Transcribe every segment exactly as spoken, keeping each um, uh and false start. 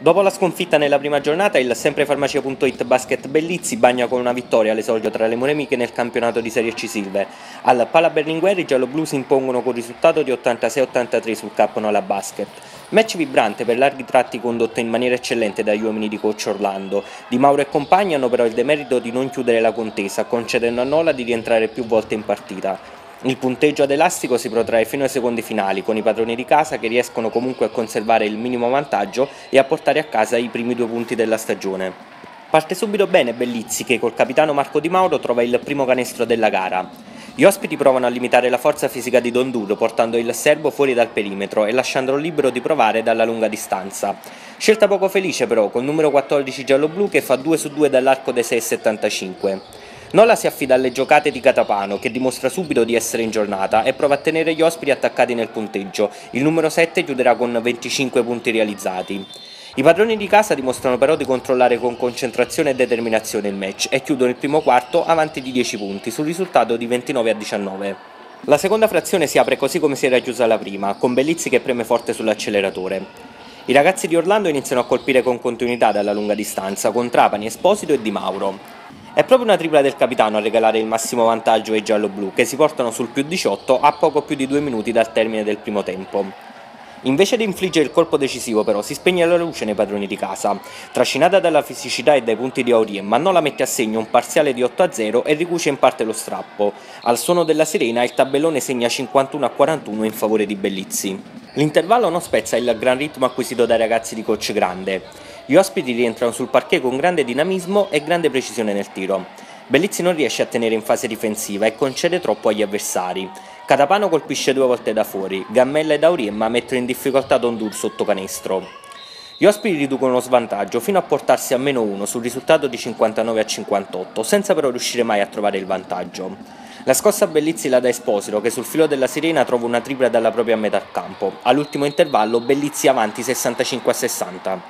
Dopo la sconfitta nella prima giornata, il sempre farmacia punto it Basket Bellizzi bagna con una vittoria all'esordio tra le Muremiche nel campionato di Serie C Silve. Al Pala Berlinguer i gialloblu si impongono con risultato di ottantasei a ottantatré sul Cap Nola Basket. Match vibrante per larghi tratti condotto in maniera eccellente dagli uomini di coach Orlando. Di Mauro e compagni hanno però il demerito di non chiudere la contesa, concedendo a Nola di rientrare più volte in partita. Il punteggio ad elastico si protrae fino ai secondi finali, con i padroni di casa che riescono comunque a conservare il minimo vantaggio e a portare a casa i primi due punti della stagione. Parte subito bene Bellizzi che col capitano Marco Di Mauro trova il primo canestro della gara. Gli ospiti provano a limitare la forza fisica di Don Duro portando il serbo fuori dal perimetro e lasciandolo libero di provare dalla lunga distanza. Scelta poco felice però, col numero quattordici gialloblu che fa due su due dall'arco dei sei virgola settantacinque. Nola si affida alle giocate di Catapano, che dimostra subito di essere in giornata e prova a tenere gli ospiti attaccati nel punteggio. Il numero sette chiuderà con venticinque punti realizzati. I padroni di casa dimostrano però di controllare con concentrazione e determinazione il match e chiudono il primo quarto avanti di dieci punti, sul risultato di ventinove a diciannove. La seconda frazione si apre così come si era chiusa la prima, con Bellizzi che preme forte sull'acceleratore. I ragazzi di Orlando iniziano a colpire con continuità dalla lunga distanza, con Trapani, Esposito e Di Mauro. È proprio una tripla del capitano a regalare il massimo vantaggio ai gialloblu, che si portano sul più diciotto a poco più di due minuti dal termine del primo tempo. Invece di infliggere il colpo decisivo però si spegne la luce nei padroni di casa. Trascinata dalla fisicità e dai punti di Auriem, Mannola mette a segno un parziale di otto a zero e ricuce in parte lo strappo. Al suono della sirena il tabellone segna cinquantuno a quarantuno in favore di Bellizzi. L'intervallo non spezza il gran ritmo acquisito dai ragazzi di coach Grande. Gli ospiti rientrano sul parquet con grande dinamismo e grande precisione nel tiro. Bellizzi non riesce a tenere in fase difensiva e concede troppo agli avversari. Catapano colpisce due volte da fuori, Gammella ed Auriemma mettono in difficoltà Don Dur sotto canestro. Gli ospiti riducono lo svantaggio fino a portarsi a meno uno sul risultato di cinquantanove a cinquantotto, senza però riuscire mai a trovare il vantaggio. La scossa a Bellizzi la dà Esposito che sul filo della sirena trova una tripla dalla propria metà campo. All'ultimo intervallo Bellizzi avanti sessantacinque a sessanta.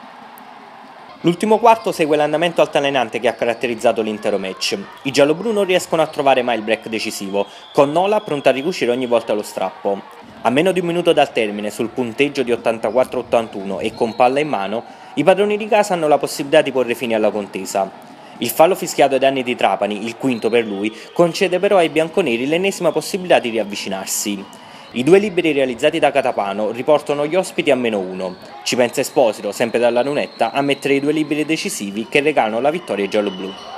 L'ultimo quarto segue l'andamento altalenante che ha caratterizzato l'intero match. I gialloblu non riescono a trovare mai il break decisivo, con Nola pronta a ricucire ogni volta lo strappo. A meno di un minuto dal termine, sul punteggio di ottantaquattro a ottantuno e con palla in mano, i padroni di casa hanno la possibilità di porre fine alla contesa. Il fallo fischiato ai danni di Trapani, il quinto per lui, concede però ai bianconeri l'ennesima possibilità di riavvicinarsi. I due liberi realizzati da Catapano riportano gli ospiti a meno uno. Ci pensa Esposito, sempre dalla lunetta, a mettere i due liberi decisivi che regalano la vittoria ai gialloblu.